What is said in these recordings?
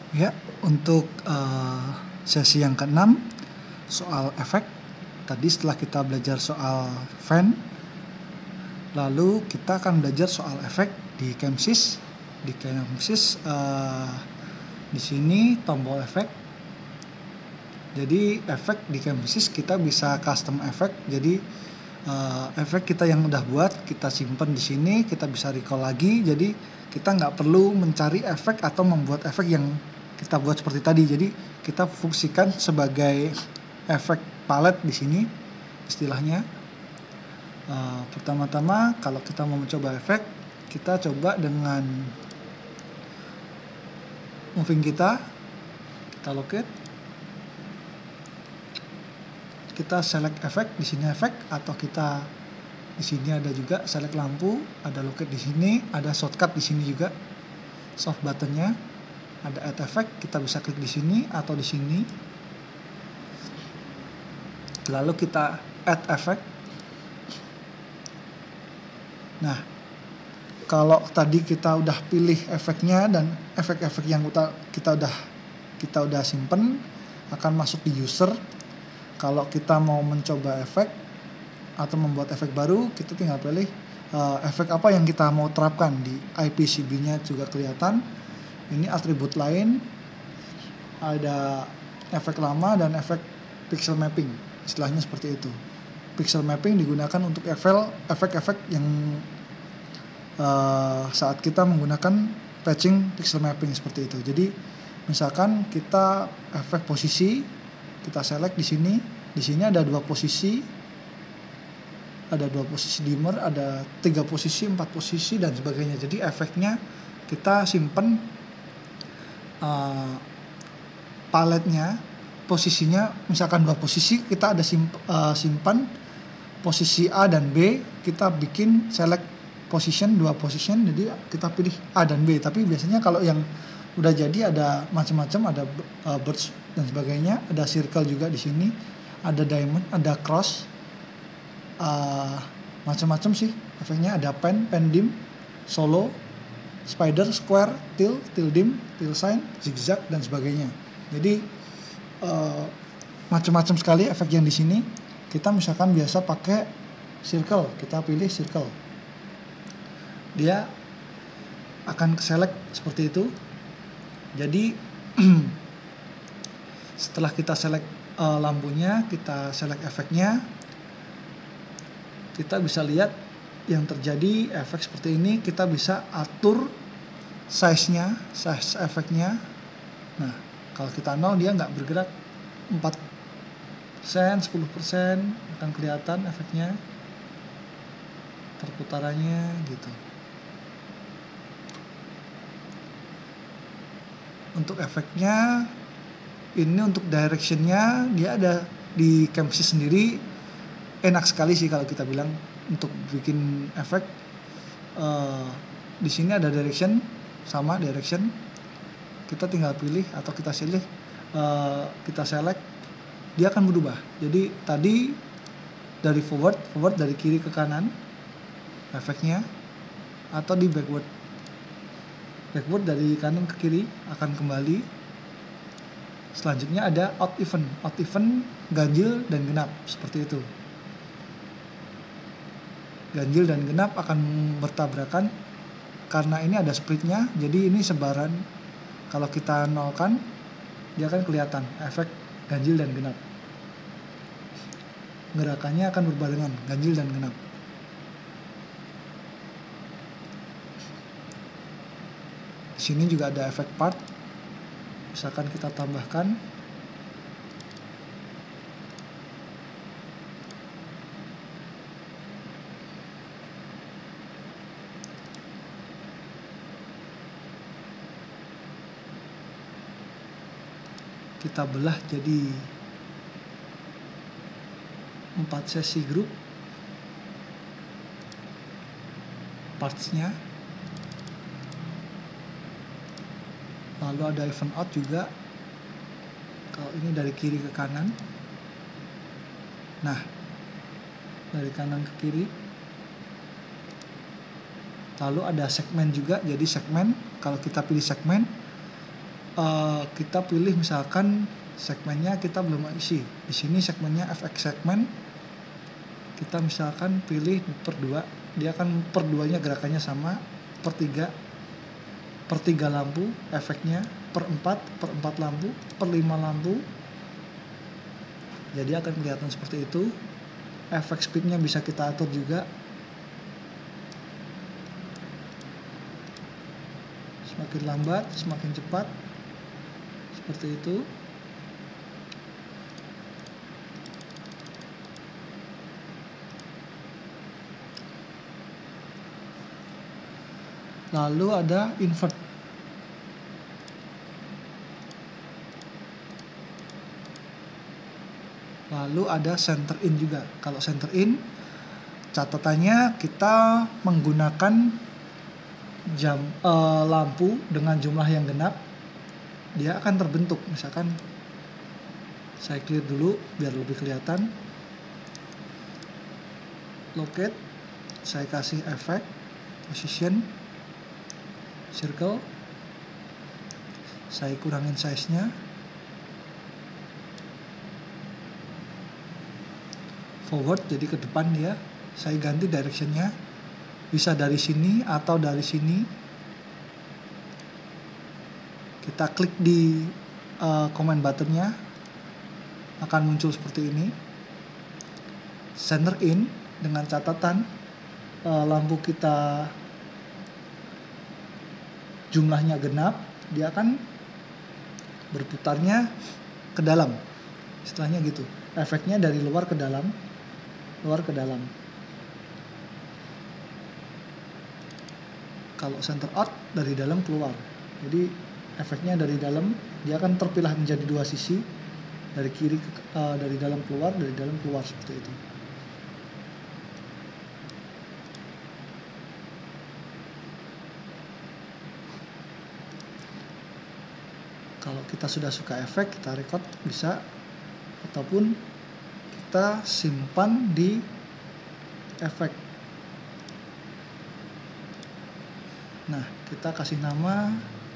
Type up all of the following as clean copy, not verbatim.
Ya, untuk sesi yang keenam soal efek. Tadi setelah kita belajar soal fan, lalu kita akan belajar soal efek di CAMSYS. Di CAMSYS di sini tombol efek. Jadi efek di CAMSYS kita bisa custom efek. Jadi efek kita yang udah buat kita simpan di sini, kita bisa recall lagi. Jadi kita nggak perlu mencari efek atau membuat efek yang kita buat seperti tadi. Jadi kita fungsikan sebagai efek palet di sini istilahnya. Pertama-tama kalau kita mau mencoba efek, kita coba dengan moving kita locate, kita select efek, di sini efek, atau kita di sini ada juga select lampu, ada locate di sini, ada shortcut di sini juga, soft buttonnya, ada add effect, kita bisa klik di sini atau di sini. Lalu kita add effect. Nah, kalau tadi kita udah pilih efeknya dan efek-efek yang kita udah simpen akan masuk di user. Kalau kita mau mencoba efek atau membuat efek baru, kita tinggal pilih efek apa yang kita mau terapkan. Di IPCB-nya juga kelihatan. Ini atribut lain, ada efek lama dan efek pixel mapping, istilahnya seperti itu. Pixel mapping digunakan untuk efek-efek yang saat kita menggunakan patching pixel mapping seperti itu. Jadi misalkan kita efek posisi, kita select di sini. Di sini ada 2 posisi, ada 2 posisi dimmer, ada 3 posisi, 4 posisi dan sebagainya. Jadi efeknya kita simpen paletnya, posisinya misalkan 2 posisi, kita ada simpan posisi A dan B, kita bikin select position, 2 position, jadi kita pilih A dan B. Tapi biasanya kalau yang udah jadi ada macam-macam, ada birds dan sebagainya, ada circle juga di sini, ada diamond, ada cross, macam-macam sih efeknya. Ada pen dim, solo, spider, square, till dim, till sign, zigzag dan sebagainya. Jadi macam-macam sekali efek yang di sini. Kita misalkan biasa pakai circle, kita pilih circle, dia akan select seperti itu. Jadi setelah kita select lampunya, kita select efeknya, kita bisa lihat yang terjadi efek seperti ini. Kita bisa atur size efeknya. Nah, kalau kita 0 dia nggak bergerak, 4%, 10% akan kelihatan efeknya, perputarannya gitu. Untuk efeknya ini, untuk directionnya dia ada di CAMSYS sendiri. Enak sekali sih kalau kita bilang untuk bikin efek. Di sini ada direction, sama direction. Kita tinggal pilih atau kita kita select, dia akan berubah. Jadi tadi dari forward dari kiri ke kanan efeknya, atau di backward dari kanan ke kiri akan kembali. Selanjutnya ada odd even, ganjil dan genap, seperti itu. Ganjil dan genap akan bertabrakan karena ini ada splitnya, jadi ini sebaran. Kalau kita nolkan, dia akan kelihatan efek ganjil dan genap. Gerakannya akan berbarengan, ganjil dan genap. Di sini juga ada efek part. Misalkan kita tambahkan, kita belah jadi 4 sesi grup partsnya. Lalu ada even out juga, kalau ini dari kiri ke kanan. Nah, dari kanan ke kiri. Lalu ada segmen juga, jadi segmen, kalau kita pilih segmen kita pilih misalkan segmennya kita belum isi. Di sini segmennya FX segmen. Kita misalkan pilih per 2, dia akan per 2-nya gerakannya sama, per 3 lampu efeknya, per 4 lampu, per 5 lampu. Jadi akan kelihatan seperti itu. Efek speednya bisa kita atur juga. Semakin lambat, semakin cepat. Seperti itu. Lalu ada invert. Lalu ada center in juga. Kalau center in, catatannya kita menggunakan lampu dengan jumlah yang genap, dia akan terbentuk. Misalkan saya clear dulu biar lebih kelihatan. Locate, saya kasih efek, position, circle, saya kurangin size-nya, forward jadi ke depan dia, saya ganti direction-nya, bisa dari sini atau dari sini. Kita klik di command button-nya, akan muncul seperti ini. Center in, dengan catatan lampu kita jumlahnya genap, dia akan berputarnya ke dalam. Istilahnya gitu. Efeknya dari luar ke dalam, luar ke dalam. Kalau center out, dari dalam keluar. Jadi efeknya dari dalam, dia akan terpilah menjadi dua sisi, dari kiri dari dalam keluar, dari dalam keluar, seperti itu. Kalau kita sudah suka efek, kita record bisa, ataupun kita simpan di efek. Nah, kita kasih nama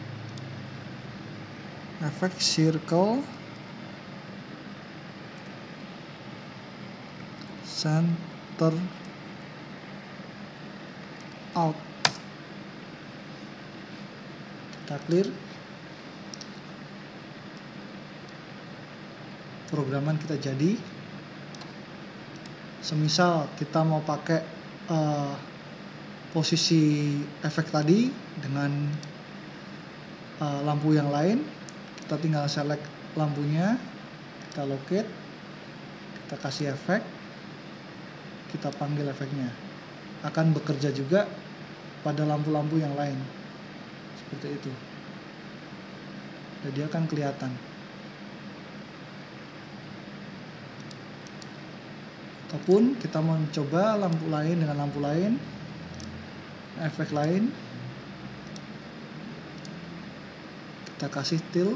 efek circle center out. Kita clear. Programan kita jadi. Semisal kita mau pakai posisi efek tadi dengan lampu yang lain, kita tinggal select lampunya, kita locate, kita kasih efek, kita panggil efeknya. Akan bekerja juga pada lampu-lampu yang lain, seperti itu. Jadi akan kelihatan. Ataupun kita mau mencoba lampu lain dengan lampu lain, efek lain, kita kasih tilt,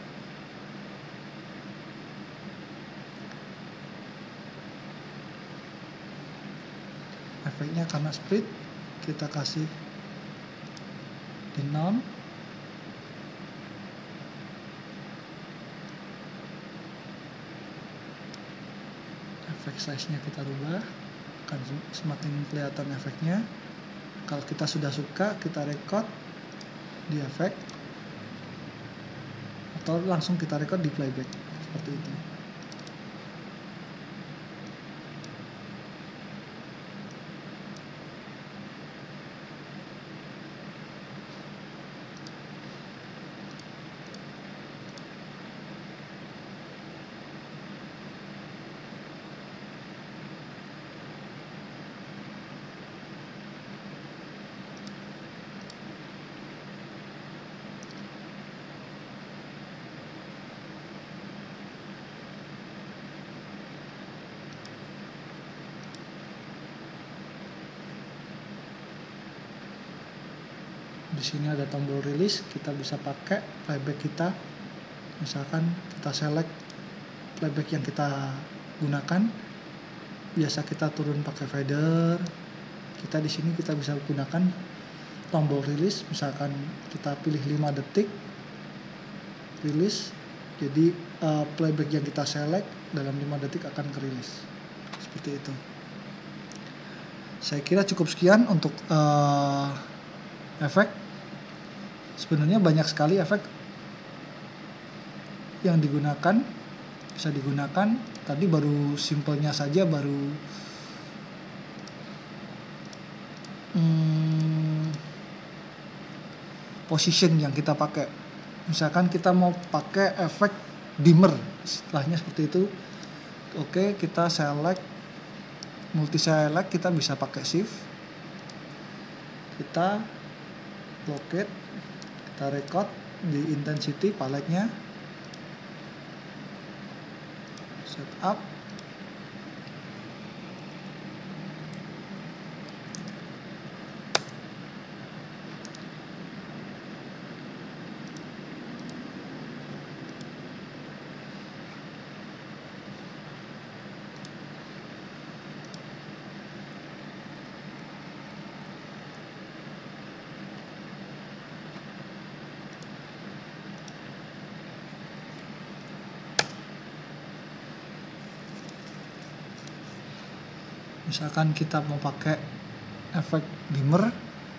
efeknya karena split, kita kasih di none, efek size-nya kita rubah, akan semakin kelihatan efeknya. Kalau kita sudah suka, kita record di efek, atau langsung kita record di playback, seperti itu. Di sini ada tombol release, kita bisa pakai playback kita. Misalkan kita select playback yang kita gunakan. Biasa kita turun pakai fader. Kita di sini kita bisa gunakan tombol release. Misalkan kita pilih 5 detik. release. Jadi playback yang kita select dalam 5 detik akan ke release. Seperti itu. Saya kira cukup sekian untuk efek. Sebenarnya banyak sekali efek yang bisa digunakan. Tadi baru simpelnya saja, baru position yang kita pakai. Misalkan kita mau pakai efek dimmer, istilahnya seperti itu. Oke, kita multi select, kita bisa pakai shift. Kita locate, kita record di intensity paletnya, setup, misalkan kita mau pakai efek dimmer,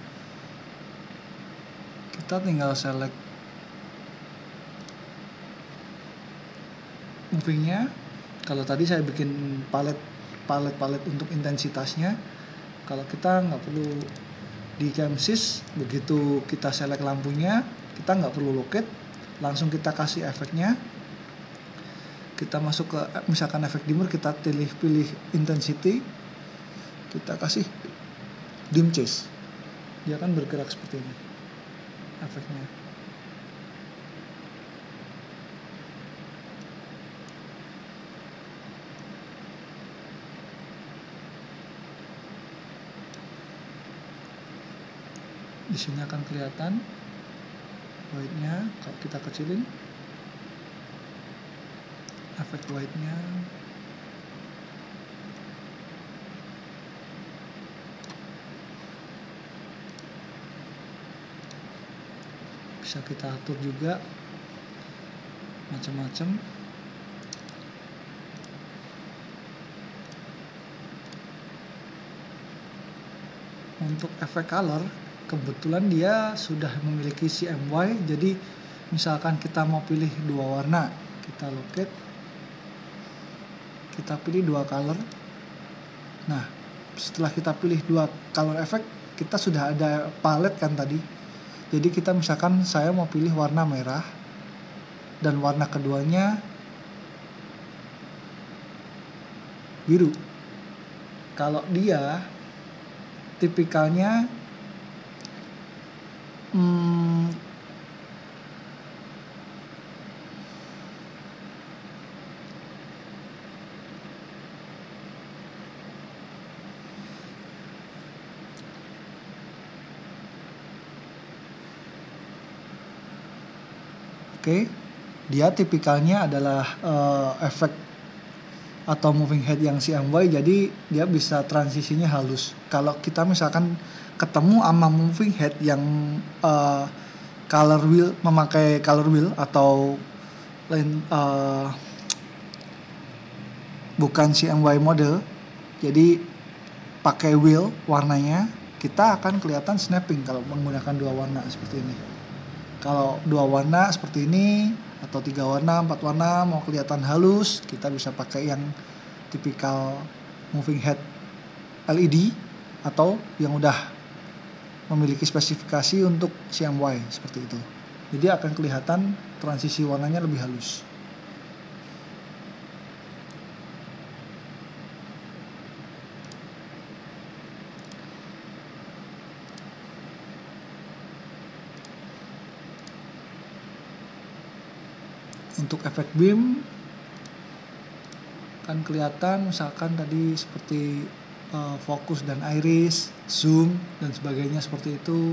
kita tinggal select movingnya. Kalau tadi saya bikin palet untuk intensitasnya, kalau kita nggak perlu di camsys, begitu kita select lampunya, kita nggak perlu locate, langsung kita kasih efeknya. Kita masuk ke misalkan efek dimmer, kita pilih intensity, kita kasih dim chase, dia akan bergerak seperti ini efeknya. Di sini akan kelihatan white-nya. Kalau kita kecilin efek white-nya, bisa kita atur juga macam-macam. Untuk efek color, kebetulan dia sudah memiliki CMY, jadi misalkan kita mau pilih 2 warna, kita locate, kita pilih 2 color. Nah, setelah kita pilih 2 color effect, kita sudah ada palet kan tadi. Jadi kita misalkan saya mau pilih warna merah dan warna keduanya biru. Kalau dia tipikalnya dia tipikalnya adalah efek atau moving head yang CMY, jadi dia bisa transisinya halus. Kalau kita misalkan ketemu sama moving head yang color wheel, memakai color wheel atau lain bukan CMY model, jadi pakai wheel warnanya, kita akan kelihatan snapping kalau menggunakan 2 warna seperti ini. Kalau 2 warna seperti ini, atau 3 warna, 4 warna, mau kelihatan halus, kita bisa pakai yang tipikal moving head LED atau yang udah memiliki spesifikasi untuk CMY seperti itu. Jadi akan kelihatan transisi warnanya lebih halus. Untuk efek beam kan kelihatan misalkan tadi seperti fokus dan iris, zoom dan sebagainya seperti itu.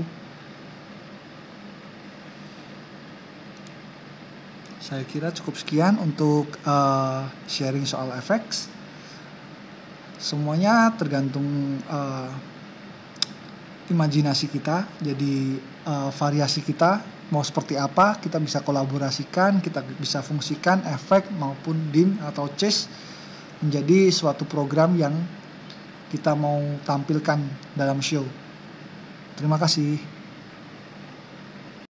Saya kira cukup sekian untuk sharing soal effects. Semuanya tergantung imajinasi kita, jadi variasi kita mau seperti apa, kita bisa kolaborasikan, kita bisa fungsikan efek maupun din atau chase menjadi suatu program yang kita mau tampilkan dalam show. Terima kasih.